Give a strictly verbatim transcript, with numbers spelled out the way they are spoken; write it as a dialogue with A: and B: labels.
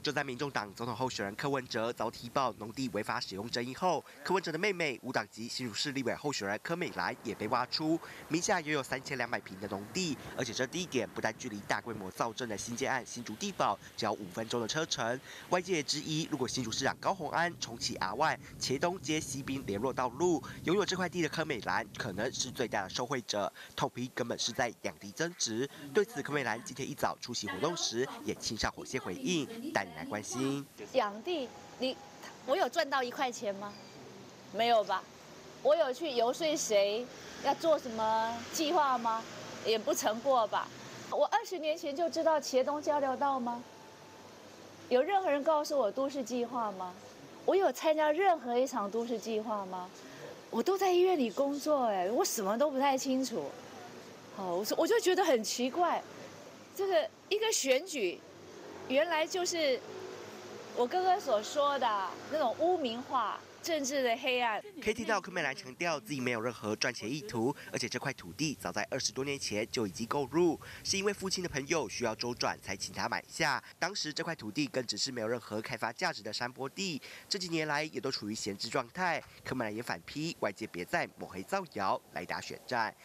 A: 就在民众党总统候选人柯文哲遭踢爆农地违法使用争议后，柯文哲的妹妹无党籍新竹市立委候选人柯美兰也被挖出，名下拥有三千两百坪的农地，而且这地点不但距离大规模造镇的新建案新竹地堡只要五分钟的车程。外界也质疑，如果新竹市长高虹安重启 R 一 茄东接西滨联络道路，拥有这块地的柯美兰可能是最大的受惠者，痛批根本是在养地增值。对此，柯美兰今天一早出席活动时也亲上火线回应，带你来关心。
B: 养地，你我有赚到一块钱吗？没有吧？我有去游说谁要做什么计划吗？也不曾过吧？我二十年前就知道茄东交流道吗？有任何人告诉我都市计划吗？我有参加任何一场都市计划吗？我都在医院里工作，哎，我什么都不太清楚。好，我我就觉得很奇怪，这个一个选举，原来就是我哥哥所说的那种污名化、政治的黑暗。
A: 可以听到柯美兰强调自己没有任何赚钱意图，而且这块土地早在二十多年前就已经购入，是因为父亲的朋友需要周转才请他买下。当时这块土地更只是没有任何开发价值的山坡地，这几年来也都处于闲置状态。柯美兰也反批外界别再抹黑造谣来打选战。